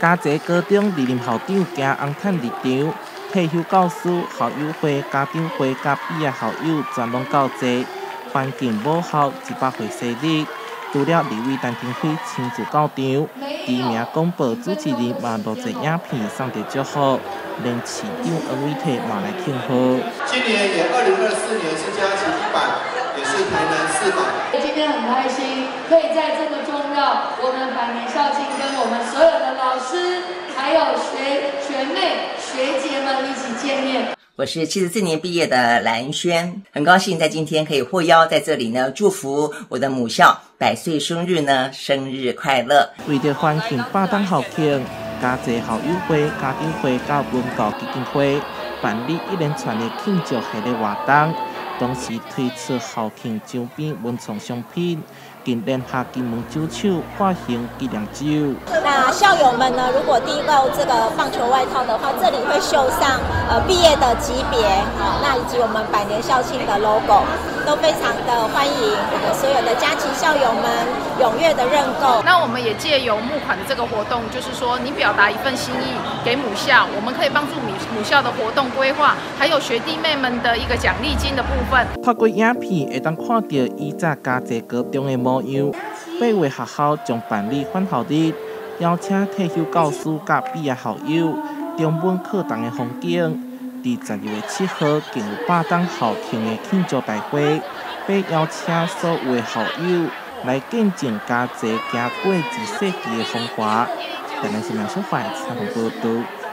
嘉泽高中二任校长兼洪坦立场，退休教师、校友会、家长会、甲毕业校友全拢到齐，环境母校100岁生日。除了立委陈廷辉亲自到场，知名广播主持人嘛录制影片送着祝福，连市长王伟体嘛来庆贺。 今年也2024年是嘉琪100，也是台南400。 今天很开心，可以在这么重要，我们百年校庆跟我们所有的老师，还有学妹、学姐们一起见面。 我是74年毕业的蓝轩，很高兴在今天可以获邀在这里呢，祝福我的母校100岁生日呢，生日快乐！ 为着欢庆8档校庆，嘉泽校友会、家长会、甲文教基金会办理一连串的庆祝系列活动，同时推出校庆周边文创商品，并联合金门酒厂发行纪念酒。 那校友们呢，如果订购这个棒球外套的话，这里会绣上毕业的级别，那以及我们100年校庆的 logo， 都非常的欢迎我们所有的嘉琪校友们踊跃的认购。 那我们也借由募款的这个活动，就是说你表达一份心意给母校，我们可以帮助母校的活动规划，还有学弟妹们的一个奖励金的部分。 透过影片会当看到以前嘉泽高中的模样。8月学校将办理返校日，邀请退休教师甲毕业校友，中本课堂的风景。伫12月7号，更有8档校庆的庆祝大会，并邀请所有的校友来见证嘉泽行过2世纪的风华。台南新闻小块采访报道。